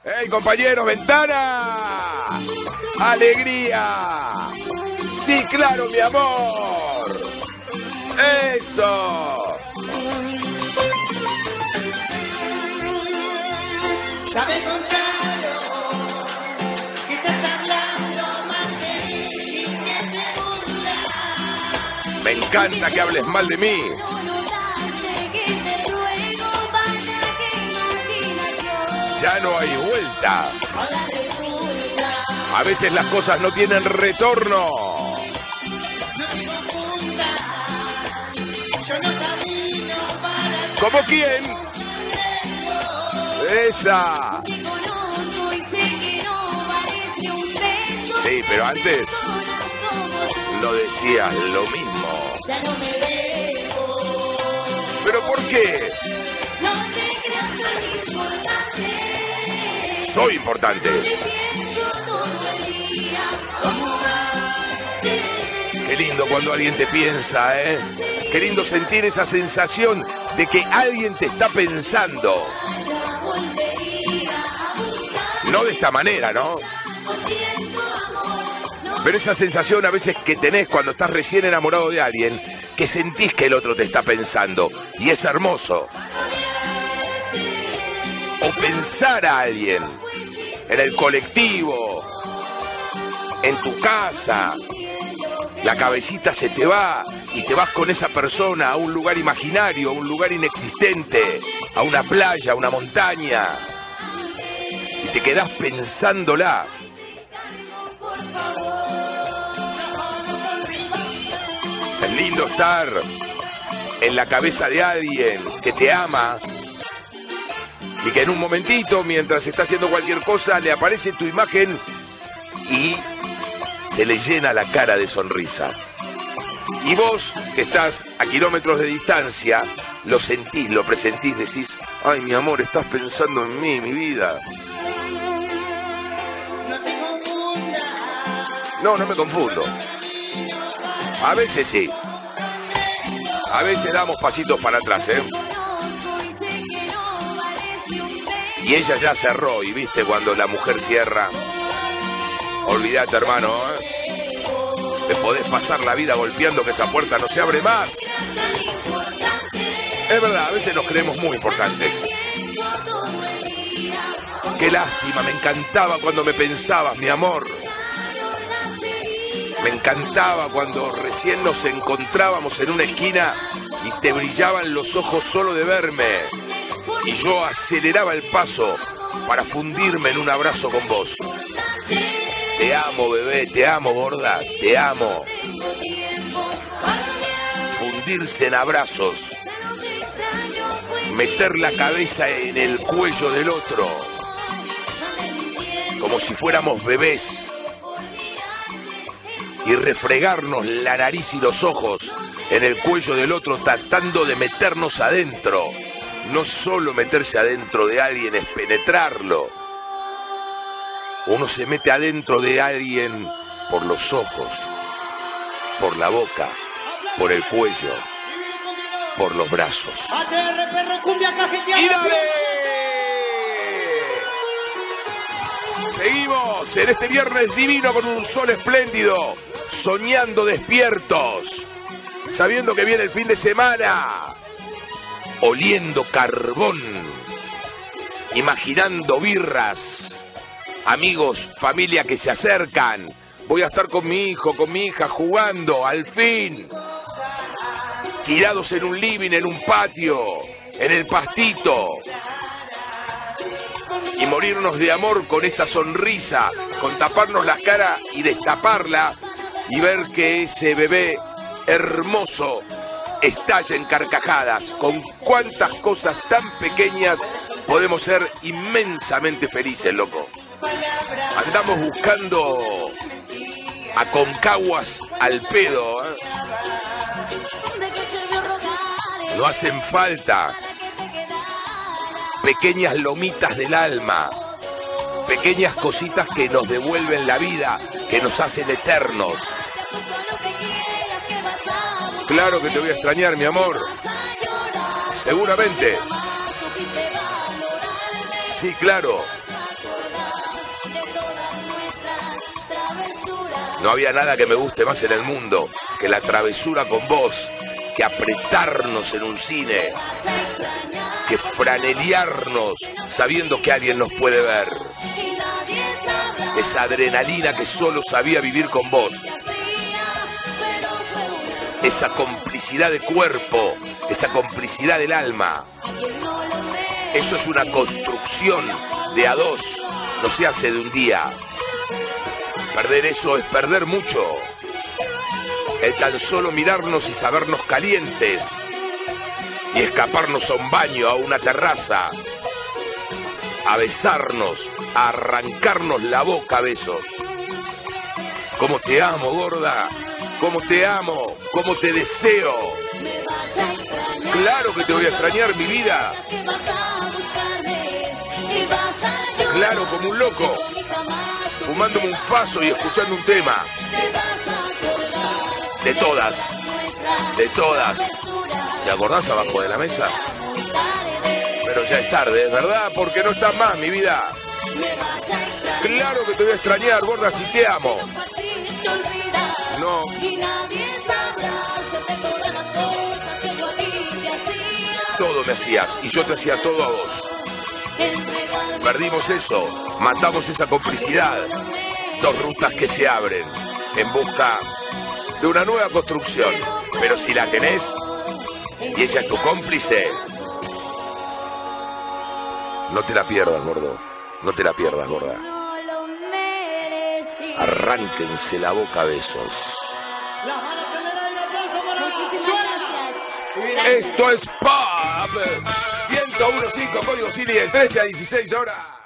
¡Hey, compañeros, ventana! ¡Alegría! ¡Sí, claro, mi amor! ¡Eso! Sabe contrario que te está hablando mal de mí y que se burla. Me encanta que hables mal de mí. Ya no hay vuelta. A veces las cosas no tienen retorno. ¿Cómo quién? Esa. Sí, pero antes no decías lo mismo. ¿Pero por qué? Soy importante. Qué lindo cuando alguien te piensa, ¿eh? Qué lindo sentir esa sensación de que alguien te está pensando. No de esta manera, ¿no? Pero esa sensación a veces que tenés cuando estás recién enamorado de alguien, que sentís que el otro te está pensando. Y es hermoso. O pensar a alguien en el colectivo, en tu casa. La cabecita se te va y te vas con esa persona a un lugar imaginario, a un lugar inexistente, a una playa, a una montaña. Y te quedás pensándola. Es lindo estar en la cabeza de alguien que te ama y que en un momentito, mientras está haciendo cualquier cosa, le aparece tu imagen y se le llena la cara de sonrisa. Y vos, que estás a kilómetros de distancia, lo sentís, lo presentís, decís: ay, mi amor, estás pensando en mí, mi vida. No, no me confundo. A veces sí. A veces damos pasitos para atrás, ¿eh? Y ella ya cerró, y viste cuando la mujer cierra. Olvídate, hermano, ¿eh? Te podés pasar la vida golpeando que esa puerta no se abre más. Es verdad, a veces nos creemos muy importantes. Qué lástima, me encantaba cuando me pensabas, mi amor. Me encantaba cuando recién nos encontrábamos en una esquina y te brillaban los ojos solo de verme. Y yo aceleraba el paso para fundirme en un abrazo con vos. Te amo, bebé, te amo, gorda, te amo. Fundirse en abrazos. Meter la cabeza en el cuello del otro. Como si fuéramos bebés. Y refregarnos la nariz y los ojos en el cuello del otro tratando de meternos adentro. No solo meterse adentro de alguien es penetrarlo. Uno se mete adentro de alguien por los ojos, por la boca, por el cuello, por los brazos. ¡Y dale! Seguimos en este viernes divino con un sol espléndido, soñando despiertos, sabiendo que viene el fin de semana, oliendo carbón, imaginando birras, amigos, familia que se acercan. Voy a estar con mi hijo, con mi hija, jugando, al fin, tirados en un living, en un patio, en el pastito. Y morirnos de amor con esa sonrisa, con taparnos la cara y destaparla y ver que ese bebé hermoso estalla en carcajadas. Con cuántas cosas tan pequeñas podemos ser inmensamente felices, loco. Andamos buscando Aconcaguas al pedo, ¿eh? No hacen falta pequeñas lomitas del alma, pequeñas cositas que nos devuelven la vida, que nos hacen eternos. Claro que te voy a extrañar, mi amor. Seguramente. Sí, claro. No había nada que me guste más en el mundo que la travesura con vos, que apretarnos en un cine, que franelearnos sabiendo que alguien nos puede ver. Esa adrenalina que solo sabía vivir con vos. Esa complicidad de cuerpo, esa complicidad del alma. Eso es una construcción de a dos, no se hace de un día. Perder eso es perder mucho. El tan solo mirarnos y sabernos calientes y escaparnos a un baño, a una terraza, a besarnos, a arrancarnos la boca a besos. Cómo te amo, gorda, cómo te amo, cómo te deseo. Claro que te voy a extrañar, mi vida. Claro, como un loco, fumándome un faso y escuchando un tema. De todas, de todas. ¿Te acordás abajo de la mesa? Pero ya es tarde, ¿verdad? Porque no estás más, mi vida. Claro que te voy a extrañar, gorda, si te amo. No. Todo me hacías y yo te hacía todo a vos. Perdimos eso, matamos esa complicidad. Dos rutas que se abren en busca de una nueva construcción. Pero si la tenés y ella es tu cómplice, no te la pierdas, gordo. No te la pierdas, gorda. Arránquense la boca a besos. Esto es Pop 101.5, código Cine de 13 a 16 horas.